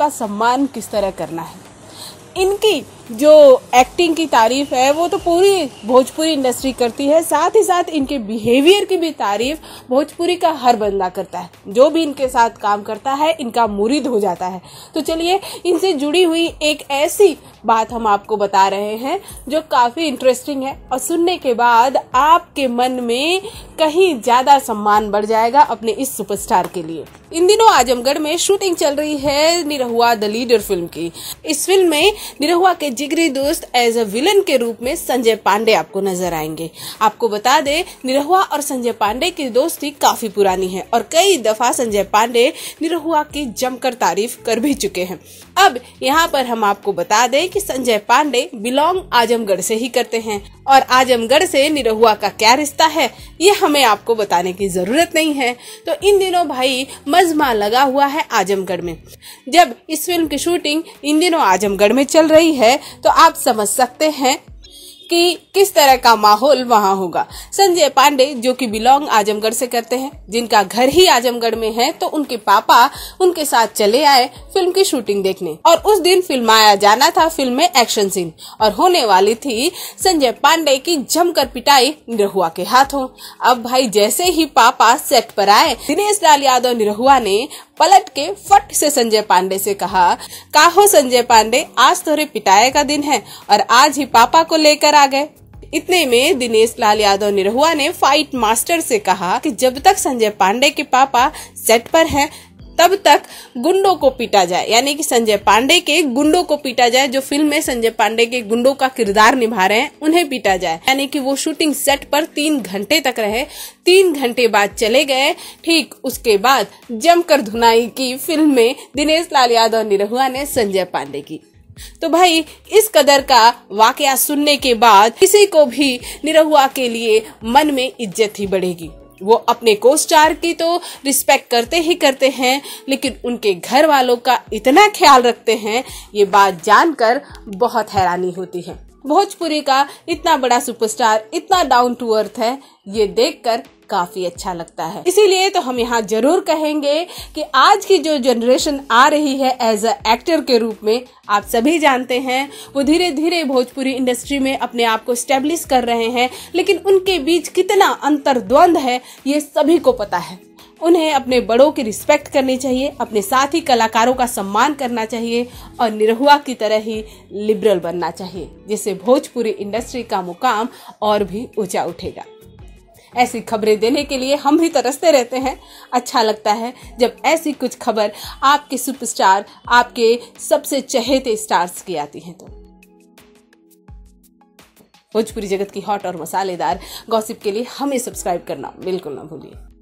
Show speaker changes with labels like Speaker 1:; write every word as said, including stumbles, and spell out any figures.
Speaker 1: का सम्मान किस तरह करना है। इनकी जो एक्टिंग की तारीफ है वो तो पूरी भोजपुरी इंडस्ट्री करती है, साथ ही साथ इनके बिहेवियर की भी तारीफ भोजपुरी का हर बंदा करता है। जो भी इनके साथ काम करता है इनका मुरीद हो जाता है। तो चलिए इनसे जुड़ी हुई एक ऐसी बात हम आपको बता रहे हैं जो काफी इंटरेस्टिंग है और सुनने के बाद आपके मन में कहीं ज्यादा सम्मान बढ़ जाएगा अपने इस सुपरस्टार के लिए। इन दिनों आजमगढ़ में शूटिंग चल रही है निरहुआ द लीडर फिल्म की। इस फिल्म में निरहुआ के जिगरी दोस्त एज अ विलन के रूप में संजय पांडे आपको नजर आएंगे। आपको बता दें निरहुआ और संजय पांडे की दोस्ती काफी पुरानी है और कई दफा संजय पांडे निरहुआ की जमकर तारीफ कर भी चुके हैं। अब यहाँ पर हम आपको बता दें कि संजय पांडे बिलोंग आजमगढ़ से ही करते हैं और आजमगढ़ से निरहुआ का क्या रिश्ता है ये हमें आपको बताने की जरूरत नहीं है। तो इन दिनों भाई मजमा लगा हुआ है आजमगढ़ में। जब इस फिल्म की शूटिंग इन दिनों आजमगढ़ में चल रही है तो आप समझ सकते हैं कि किस तरह का माहौल वहाँ होगा। संजय पांडे जो कि बिलोंग आजमगढ़ से करते हैं, जिनका घर ही आजमगढ़ में है, तो उनके पापा उनके साथ चले आए फिल्म की शूटिंग देखने और उस दिन फिल्माया जाना था फिल्म में एक्शन सीन और होने वाली थी संजय पांडे की जमकर पिटाई निरहुआ के हाथों। अब भाई जैसे ही पापा सेट पर आए दिनेश लाल यादव निरहुआ ने पलट के फट से संजय पांडे से कहा, काहो संजय पांडे आज तोरे पिटाई का दिन है और आज ही पापा को लेकर आ गए। इतने में दिनेश लाल यादव निरहुआ ने फाइट मास्टर से कहा कि जब तक संजय पांडे के पापा सेट पर हैं तब तक गुंडों को पीटा जाए, यानी कि संजय पांडे के गुंडों को पीटा जाए। जो फिल्म में संजय पांडे के गुंडों का किरदार निभा रहे हैं उन्हें पीटा जाए। यानी कि वो शूटिंग सेट पर तीन घंटे तक रहे। तीन घंटे बाद चले गए। ठीक उसके बाद जमकर धुनाई की फिल्म में दिनेश लाल यादव निरहुआ ने संजय पांडे की। तो भाई इस कदर का वाकया सुनने के बाद किसी को भी निरहुआ के लिए मन में इज्जत ही बढ़ेगी। वो अपने को स्टार की तो रिस्पेक्ट करते ही करते हैं, लेकिन उनके घर वालों का इतना ख्याल रखते हैं, ये बात जानकर बहुत हैरानी होती है। भोजपुरी का इतना बड़ा सुपरस्टार इतना डाउन टू अर्थ है, ये देखकर काफी अच्छा लगता है। इसीलिए तो हम यहाँ जरूर कहेंगे कि आज की जो जनरेशन आ रही है एज अ एक्टर के रूप में, आप सभी जानते हैं वो धीरे धीरे भोजपुरी इंडस्ट्री में अपने आप को स्टेब्लिश कर रहे हैं, लेकिन उनके बीच कितना अंतर्द्वंद है ये सभी को पता है। उन्हें अपने बड़ों की रिस्पेक्ट करनी चाहिए, अपने साथी कलाकारों का सम्मान करना चाहिए और निरहुआ की तरह ही लिबरल बनना चाहिए, जिससे भोजपुरी इंडस्ट्री का मुकाम और भी ऊंचा उठेगा। ऐसी खबरें देने के लिए हम भी तरसते रहते हैं। अच्छा लगता है जब ऐसी कुछ खबर आपके सुपरस्टार, आपके सबसे चहेते स्टार्स की आती हैं। तो भोजपुरी जगत की हॉट और मसालेदार गॉसिप के लिए हमें सब्सक्राइब करना बिल्कुल ना भूलिए।